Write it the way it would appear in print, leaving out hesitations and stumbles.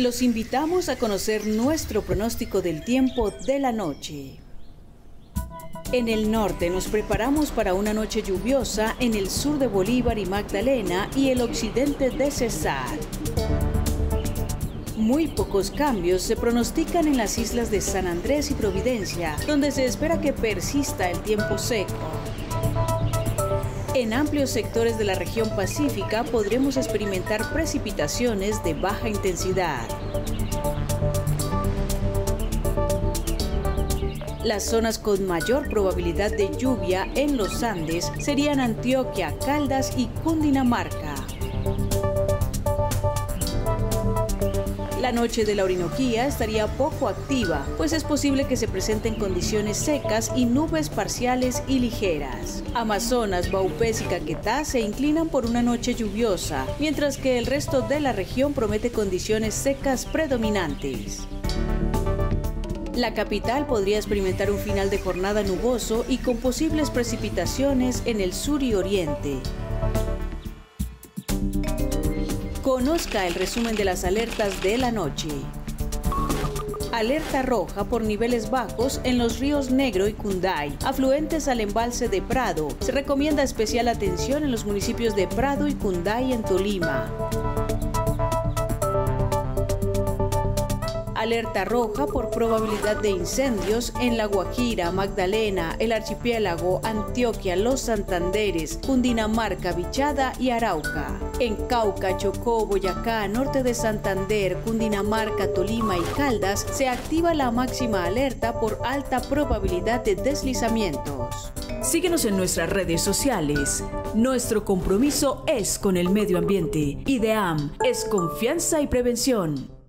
Los invitamos a conocer nuestro pronóstico del tiempo de la noche. En el norte nos preparamos para una noche lluviosa en el sur de Bolívar y Magdalena y el occidente de Cesar. Muy pocos cambios se pronostican en las islas de San Andrés y Providencia, donde se espera que persista el tiempo seco. En amplios sectores de la región pacífica podremos experimentar precipitaciones de baja intensidad. Las zonas con mayor probabilidad de lluvia en los Andes serían Antioquia, Caldas y Cundinamarca. La noche de la Orinoquía estaría poco activa, pues es posible que se presenten condiciones secas y nubes parciales y ligeras. Amazonas, Vaupés y Caquetá se inclinan por una noche lluviosa, mientras que el resto de la región promete condiciones secas predominantes. La capital podría experimentar un final de jornada nuboso y con posibles precipitaciones en el sur y oriente. Conozca el resumen de las alertas de la noche. Alerta roja por niveles bajos en los ríos Negro y Cunday, afluentes al embalse de Prado. Se recomienda especial atención en los municipios de Prado y Cunday en Tolima. Alerta roja por probabilidad de incendios en La Guajira, Magdalena, el Archipiélago, Antioquia, Los Santanderes, Cundinamarca, Vichada y Arauca. En Cauca, Chocó, Boyacá, norte de Santander, Cundinamarca, Tolima y Caldas se activa la máxima alerta por alta probabilidad de deslizamientos. Síguenos en nuestras redes sociales. Nuestro compromiso es con el medio ambiente. IDEAM es confianza y prevención.